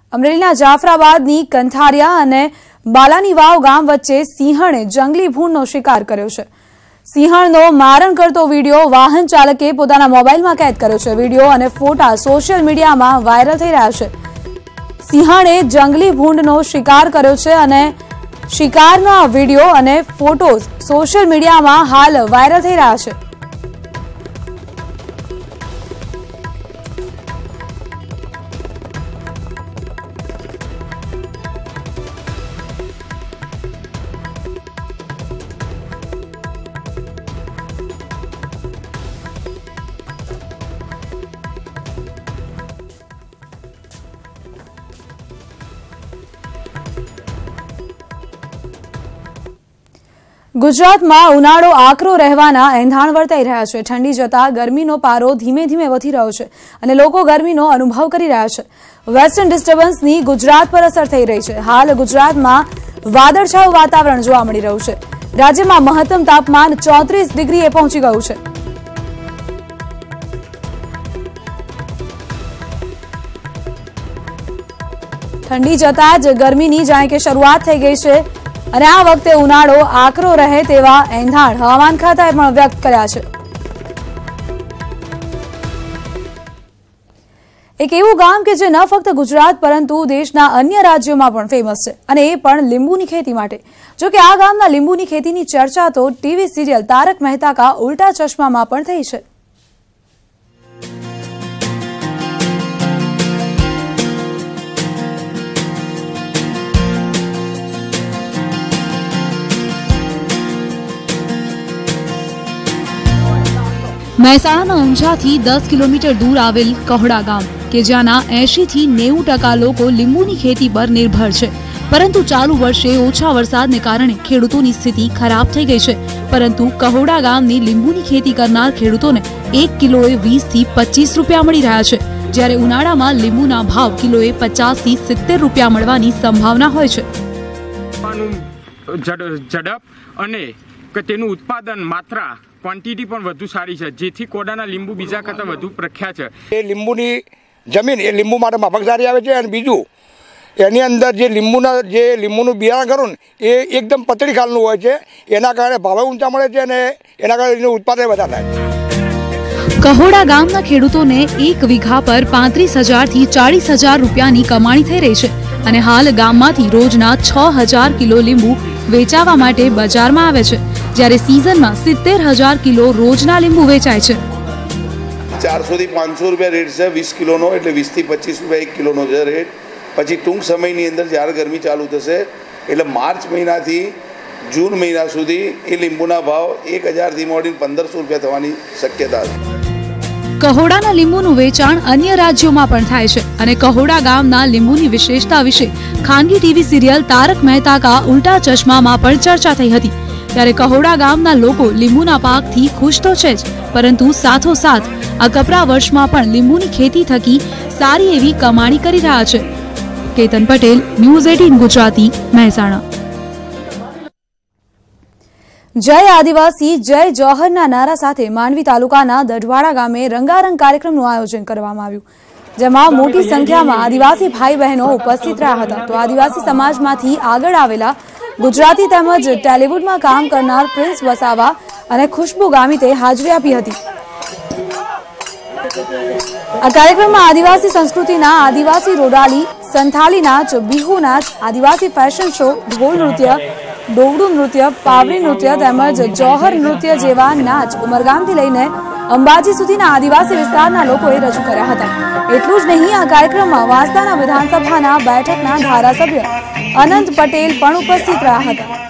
અમરેલીના જાફરાબાદની કંથારિયા અને બાલાની વાવ ગામ વચ્ચે સિંહણે જંગલી ભૂંડનો શિકાર કર્યો છે। સિંહણનો મારણ કરતો વિડીયો વાહન ચાલકે પોતાના મોબાઈલમાં કેદ કર્યો છે। વિડીયો અને ફોટા સોશિયલ મીડિયામાં વાયરલ થઈ રહ્યા છે। સિંહણે જંગલી ભૂંડનો શિકાર કર્યો છે અને શિકારના વિડીયો અને ફોટોઝ સોશિયલ મીડિયામાં હાલ વાયરલ થઈ રહ્યા છે। ગુજરાતમાં ઉનાળો આકરો રહેવાના એંધાણ વર્તાઈ રહ્યા છે। ઠંડી જતા ગરમીનો પારો ધીમે ધીમે વધી રહ્યો છે અને લોકો ગરમીનો અનુભવ કરી રહ્યા છે। વેસ્ટર્ન ડિસ્ટર્બન્સની ગુજરાત પર અસર થઈ રહી છે। હાલ ગુજરાતમાં વાદળછાયું વાતાવરણ જોવા મળી રહ્યું છે। રાજ્યમાં મહત્તમ તાપમાન 34 ડિગ્રીએ પહોંચી ગયું છે। ઠંડી જતા જ ગરમીની જાણે કે શરૂઆત થઈ ગઈ છે અને આ વખતે ઉનાળો આકરો રહે તેવા એંધાણ હવામાન ખાતાએ પણ વ્યક્ત કર્યા છે। એક એવું ગામ કે જે ન ફક્ત ગુજરાત પરંતુ દેશના અન્ય રાજ્યોમાં પણ ફેમસ છે અને એ પણ લીંબુની ખેતી માટે। જો કે આ ગામના લીંબુની ખેતીની ચર્ચા તો ટીવી સિરિયલ તારક મહેતા કા ઉલ્ટા ચશ્મામાં પણ થઈ છે। મહેસાણાના ઊંઝાથી 10 કિલોમીટર દૂર આવેલ કહોડા ગામ કે જ્યાંના 80 થી 90% લોકો લીંબુની ખેતી પર નિર્ભર છે, પરંતુ ચાલુ વર્ષે ઓછા વરસાદને કારણે ખેડૂતોની સ્થિતિ ખરાબ થઈ ગઈ છે। પરંતુ કહોડા ગામની લીંબુની ખેતી કરનાર ખેડૂતોને 1 કિલોએ 20 થી 25 રૂપિયા મળી રહ્યા છે, જ્યારે ઉનાળામાં લીંબુના ભાવ કિલોએ 50 થી 70 રૂપિયા મળવાની સંભાવના હોય છે। ઝડપ અને તેનું ઉત્પાદન માત્રા ક્વોન્ટિટી પણ વધુ સારી છે, જેથી કોડાના લીંબુ બીજા કરતાં વધુ પ્રખ્યાત છે। એ લીંબુની જમીન એ લીંબુ માટે માફક સારી આવે છે અને બીજું એની અંદર જે લીંબુનું બિયારણ કરું ને એ એકદમ પતળી ખાલનું હોય છે, એના કારણે ભાવે ઊંચા મળે છે અને એના કારણે એનું ઉત્પાદન વધારે થાય। કહોડા ગામના ખેડૂતોને 1 વીઘા પર 35,000 થી 40,000 રૂપિયાની કમાણી થઈ રહી છે અને હાલ ગામમાંથી રોજના 6,000 કિલો લીંબુ વેચાવા માટે બજારમાં આવે છે, જ્યારે સીઝનમાં 70,000 કિલો રોજના લીંબુ વેચાય છે। 400 થી 500 રૂપિયા રેટ છે 20 કિલોનો, એટલે 20 થી 25 રૂપિયા 1 કિલોનો છે રેટ। પછી ટૂંક સમયની અંદર જ્યારે ગરમી ચાલુ થશે એટલે માર્ચ મહિનાથી જૂન મહિના સુધી એ લીંબુના ભાવ 1,000 થી મોડીને 1,500 રૂપિયા થવાની શક્યતા છે। કહોડાના લીંબુનું વેચાણ અન્ય રાજ્યોમાં પણ થાય છે અને કહોડા ગામના લીંબુની વિશેષતા વિશે ખાનગી ટીવી સિરિયલ તારક મહેતા કા ઉલ્ટા ચશ્મામાં પણ ચર્ચા થઈ હતી। ત્યારે કહોડા ગામના લોકો લીંબુના પાકથી ખુશ તો છે જ, પરંતુ સાથોસાથ આ કપરા વર્ષમાં પણ લીંબુની ખેતી થકી સારી એવી કમાણી કરી રહ્યા છે। કેતન પટેલ, ન્યૂઝ 18 ગુજરાતી, મહેસાણા। જય આદિવાસી જય જોહરના નારા સાથે માંડવી તાલુકાના દઢવાડા ગામે રંગારંગ કાર્યક્રમનું આયોજન કરવામાં આવ્યું, જેમાં મોટી સંખ્યામાં આદિવાસી ભાઈ બહેનો ઉપસ્થિત રહ્યા હતા। તો આદિવાસી સમાજમાંથી આગળ આવેલા ગુજરાતી તેમજ ટેલિવુડમાં કામ કરનાર પ્રિન્સ વસાવા અને ખુશ્બુ ગામિતે હાજરી આપી હતી। આ કાર્યક્રમમાં આદિવાસી સંસ્કૃતિના આદિવાસી રોડાલી, સંથાલી નાચ, બિહુ નાચ, આદિવાસી ફેશન શો, ઢોલ નૃત્ય, ડોગડું નૃત્ય, પાવડી નૃત્ય તેમજ જોહર નૃત્ય જેવા નાચ ઉમરગામથી લઈને અંબાજી સુધીના આદિવાસી વિસ્તારના લોકોએ રજૂ કર્યા હતા। એટલું જ નહીં, આ કાર્યક્રમમાં વાંસદાના વિધાનસભાના બેઠકના ધારાસભ્ય અનંત પટેલ પણ ઉપસ્થિત રહ્યા હતા।